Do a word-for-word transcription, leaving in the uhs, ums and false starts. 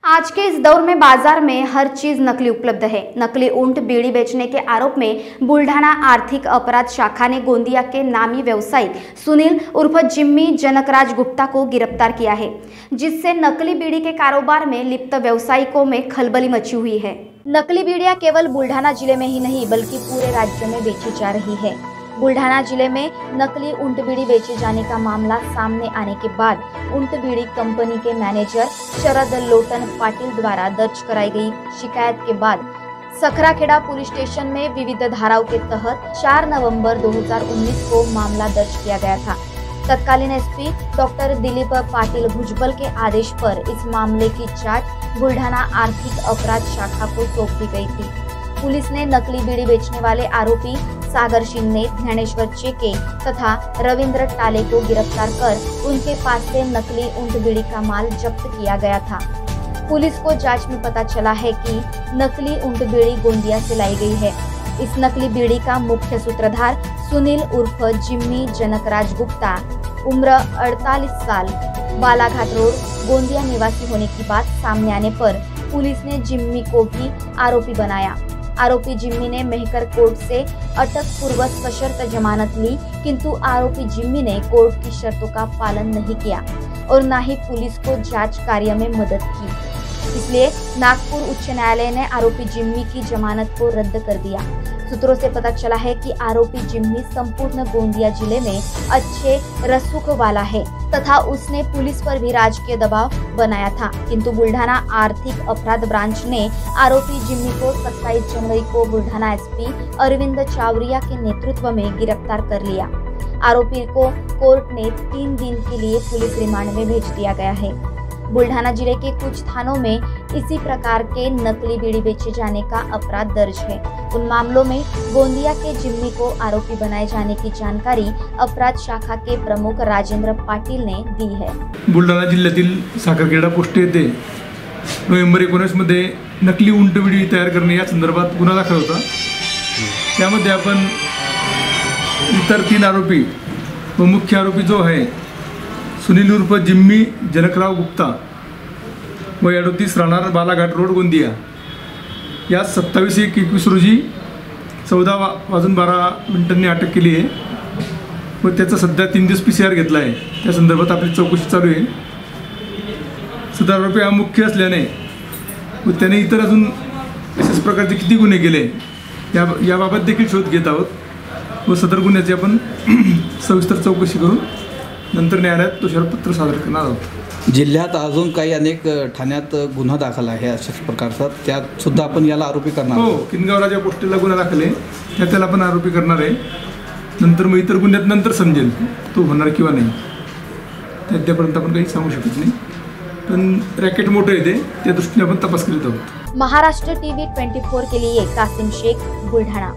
आज के इस दौर में बाजार में हर चीज नकली उपलब्ध है। नकली ऊंट बीड़ी बेचने के आरोप में बुल्ढाना आर्थिक अपराध शाखा ने गोंदिया के नामी व्यवसायी सुनील उर्फ जिम्मी जनकराज गुप्ता को गिरफ्तार किया है, जिससे नकली बीड़ी के कारोबार में लिप्त व्यवसायिकों में खलबली मची हुई है। नकली बीड़ियां केवल बुल्ढाना जिले में ही नहीं बल्कि पूरे राज्य में बेची जा रही है। बुल्ढाना जिले में नकली ऊंट बीड़ी बेचे जाने का मामला सामने आने के बाद ऊंट बीड़ी कंपनी के मैनेजर शरद लोटन पाटिल द्वारा दर्ज कराई गई शिकायत के बाद सखराखेड़ा पुलिस स्टेशन में विविध धाराओं के तहत चार नवंबर दो हज़ार उन्नीस को मामला दर्ज किया गया था। तत्कालीन एसपी डॉक्टर दिलीप पाटिल भुजबल के आदेश पर इस मामले की जांच बुल्ढाना आर्थिक अपराध शाखा को सौंप दी गई थी। पुलिस ने नकली बीड़ी बेचने वाले आरोपी सागर शिंदे, ज्ञानेश्वर चेके तथा रविंद्र टाले को गिरफ्तार कर उनके पास से नकली ऊंट बीड़ी का माल जब्त किया गया था। पुलिस को जांच में पता चला है कि नकली ऊंट बीड़ी गोंदिया से लाई गई है। इस नकली बीड़ी का मुख्य सूत्रधार सुनील उर्फ जिम्मी जनकराज गुप्ता, उम्र अड़तालीस साल, बालाघाट रोड, गोंदिया निवासी होने की बात सामने आने पर पुलिस ने जिम्मी को भी आरोपी बनाया। आरोपी जिम्मी ने मेहकर कोर्ट से अटक पूर्व सशर्त जमानत ली, किंतु आरोपी जिम्मी ने कोर्ट की शर्तों का पालन नहीं किया और न ही पुलिस को जांच कार्य में मदद की। इसलिए नागपुर उच्च न्यायालय ने आरोपी जिम्मी की जमानत को रद्द कर दिया। सूत्रों से पता चला है कि आरोपी जिम्मी संपूर्ण गोंदिया जिले में अच्छे रसूख वाला है तथा उसने पुलिस पर भी राजकीय दबाव बनाया था, किंतु बुल्ढाना आर्थिक अपराध ब्रांच ने आरोपी जिम्मी को सत्ताईस जनवरी को बुल्ढाना एसपी अरविंद चावरिया के नेतृत्व में गिरफ्तार कर लिया। आरोपी को कोर्ट ने तीन दिन के लिए पुलिस रिमांड में भेज दिया गया है। बुल्ढाना जिले के कुछ थानों में इसी प्रकार के नकली बीड़ी बेचे जाने का अपराध दर्ज है। उन मामलों में गोंदिया के जिम्मी को आरोपी बनाए जाने की जानकारी अपराध शाखा के प्रमुख राजेंद्र पाटिल ने दी है। बुलढाणा जिल्ह्यातील साखरखेडा पोस्ट येथे नोव्हेंबर एकोणीस मध्ये नकली ऊंट बीड़ी तयार करणे या संदर्भात गुन्हा दाखल होता। त्यामध्ये आपण इतर तीन आरोपी व मुख्य आरोपी जो आहे सुनील उर्फ जिम्मी जनकराव गुप्ता व अडतीस राहणार बालाघाट रोड गोंदिया या सत्तावीस एक एकवीस रोजी चौदा वा वाजून बारा मिनिटांनी अटक केली आहे व त्याचा सध्या तीन दिवस पी सी आर घेतला आहे। त्या संदर्भात आपली चौकशी चालू आहे। सदर आरोपी हा मुख्य असल्याने व त्याने इतर अजून अशाच प्रकारचे किती गुन्हे केले या याबाबत देखील शोध घेत आहोत व सदर गुन्ह्याची आपण सविस्तर चौकशी करून नंतर न्यायालयात तुषारपत्र सादर करणार आहोत। जिल्ह्यात अजून काही अनेक ठाण्यात गुन्हा दाखल आहे अशाच प्रकारचा, त्यात सुद्धा आपण याला आरोपी करणार हो। किनगाव राजा पोस्टेला गुन्हा दाखल आहे, त्यात त्याला आपण आरोपी करणार आहे। नंतर मग इतर गुन्ह्यात नंतर समजेल तो होणार किंवा नाही, त्यापर्यंत आपण काही सांगू शकत नाही, पण रॅकेट मोठं आहे ते, त्या दृष्टीने आपण तपास करीत आहोत। महाराष्ट्र टीवी चोवीस के लिए कासिम शेख, बुल्ढाना।